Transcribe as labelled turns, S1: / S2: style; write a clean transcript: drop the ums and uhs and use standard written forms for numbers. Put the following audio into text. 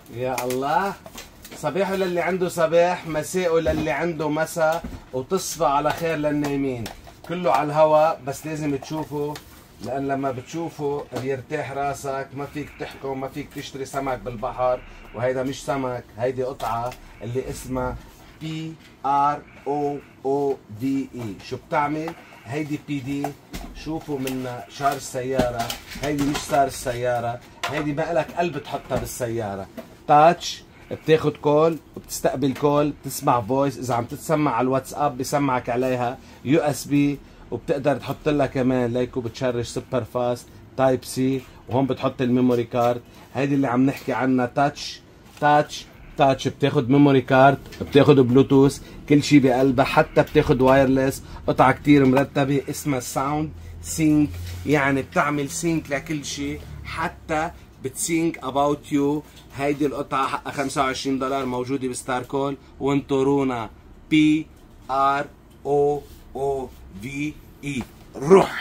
S1: يا الله. صباحه للي عنده صباح، مساءه للي عنده مساء، وتصبح على خير للنايمين. كله على الهواء، بس لازم تشوفه، لأن لما بتشوفه بيرتاح راسك. ما فيك تحكم، ما فيك تشتري سمك بالبحر، وهيدا مش سمك، هيدي قطعة اللي اسمها PROOVE. شو بتعمل؟ هيدي PD. شوفوا من شار السيارة، هيدي مش شار السيارة، هيدي ما لك قلب تحطها بالسيارة. تاتش، بتاخد كول وبتستقبل كول، بتسمع فويس، اذا عم تتسمع على الواتساب بسمعك عليها USB، وبتقدر تحط لها كمان ليكو بتشرج سوبر فاست تايب سي، وهون بتحط الميموري كارد. هيدي اللي عم نحكي عنها تاتش. تاتش بتاخد ميموري كارد، بتاخد بلوتوث، كل شيء بقلبها، حتى بتاخد وايرلس. قطعة كتير مرتبة اسمها ساوند سينك، يعني بتعمل سينك لكل شيء، حتى بتسينك اباوت يو. هيدي القطعة حقها $25 موجودة بستار كول، وانطرونا PROOVE. روح